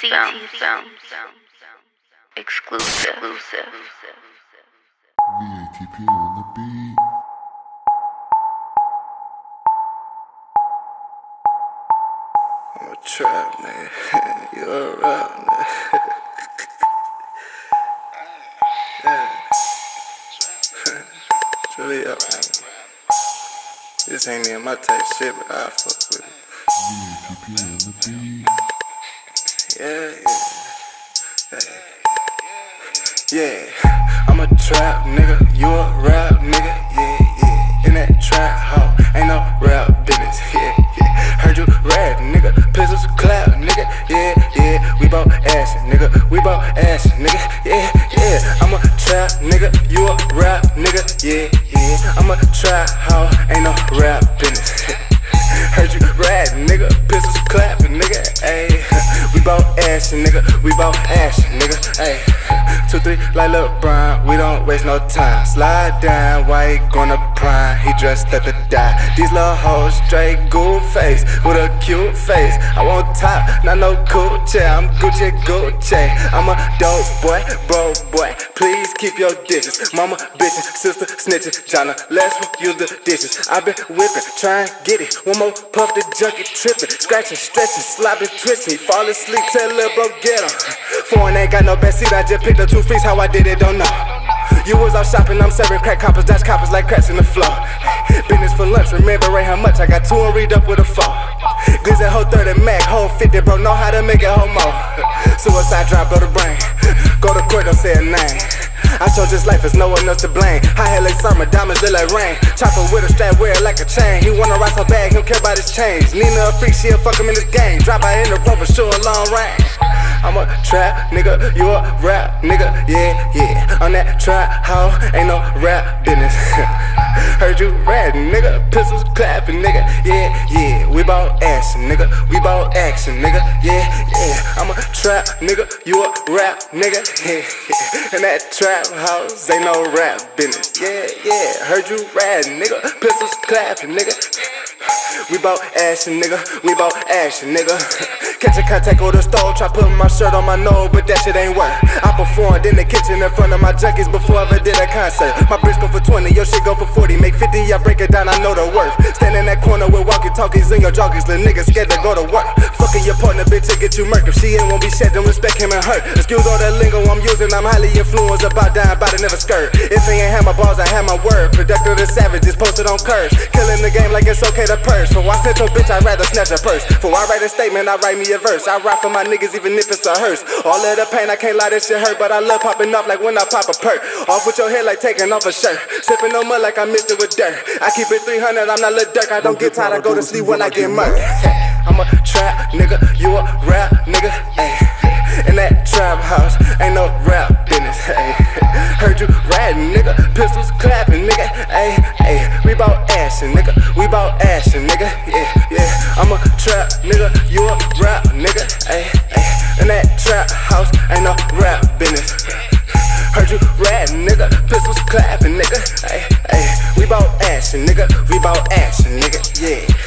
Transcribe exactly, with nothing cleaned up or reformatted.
sound. Exclusive. V A T P on the beat. I'm a trap nigga, you a rap nigga. Yeah. It's really up, man. This ain't even my type shit, but I fuck with it. V A T P on the beat. Yeah, yeah. Yeah, I'm a trap nigga, you a rap nigga, yeah, yeah. In that trap house, ain't no rap business, yeah, yeah. Heard you rap, nigga, pistols clap, nigga, yeah, yeah. We bout ass, nigga, we bout ass, nigga, yeah, yeah. I'm a trap nigga, you a rap nigga, yeah, yeah. I'm a trap house, ain't no rap business. Heard you rap, nigga, pistols clapping, nigga, ayy. We bout ass, nigga, we bout ass, nigga, ayy. Two, three, like LeBron, we don't waste no time. Slide down, why he gonna prime? He dressed up to die. These little hoes straight good face, with a cute face. I want top, not no Gucci, I'm Gucci, Gucci. I'm a dope boy, bro boy, please keep your digits. Mama bitchin', sister snitchin', Jonna, let's use the dishes. I been whippin', tryin' get it. One more puff, the junkie trippin', scratchin', stretchin', sloppin', twistin'. Fall asleep, tell lil' bro get him. Foreign ain't got no best seat, I just picked up two feet. How I did it, don't know. You was out shopping, I'm serving crack coppers, dodge coppers like cracks in the floor. Business for lunch, remember right how much I got two and read up with a four. Glizzy whole thirty Mac, whole fifty, bro, know how to make it homo. Suicide drop, blow the brain. Go to court, don't say a name. I chose this life, there's no one else to blame. High hair like summer, diamonds look like rain. Chopper with a strap, wear it like a chain. He wanna ride so bad, he don't care about his change. Nina a freak, she'll fuck him in this game. Drop out in the rover, sure long range. I'm a trap nigga, you a rap nigga, yeah, yeah. On that trap house, ain't no rap business. Heard you rap nigga, pistols clapping nigga, yeah, yeah. We bout action nigga, we bout action nigga, yeah, yeah. I'm a trap nigga, you a rap nigga, yeah, yeah. In that trap house, ain't no rap business, yeah, yeah. Heard you rap nigga, pistols clapping nigga. We bout action nigga, we bout action nigga. Catch a contact or the stove, try putting my shirt on my nose, but that shit ain't work. I performed in the kitchen in front of my junkies before I ever did a concert. My bricks go for twenty, your shit go for forty. Make fifty, I break it down, I know the worth. Stand in that corner with walkie-talkies and your jockeys, little niggas scared to go to work. Fucking your partner, bitch, to get you murked. If she ain't won't be shed, then respect him and her. Excuse all that lingo I'm using, I'm highly influenced, about dying, about to never skirt. If he ain't had my balls, I had my word. Productive the savages, posted on curves. Killing the game like it's okay to purse. For I snitch your bitch, I'd rather snatch a purse. For I write a statement, I write me a verse. I ride for my niggas even if it's a hearse. All of the pain, I can't lie, this shit hurt, but I love popping off like when I pop a perk. Off with your head like taking off a shirt. Sipping no mud like I mixed it with dirt. I keep it three hundred, I'm not Lil Durk. I don't get tired, I go to sleep when I get murked. I'm a trap nigga, you a rap nigga, ayy. In that trap house, ain't no rap business, ayy. Heard you rap nigga, pistols clapping nigga, ayy, ayy. We bout action nigga, we bout action nigga, yeah, yeah. I'm a trap nigga, you a rap nigga, ayy, ayy. In that trap house, ain't no rap business. Heard you rap nigga, pistols clapping nigga, ayy, ayy. We bout action nigga, we bout action nigga, yeah.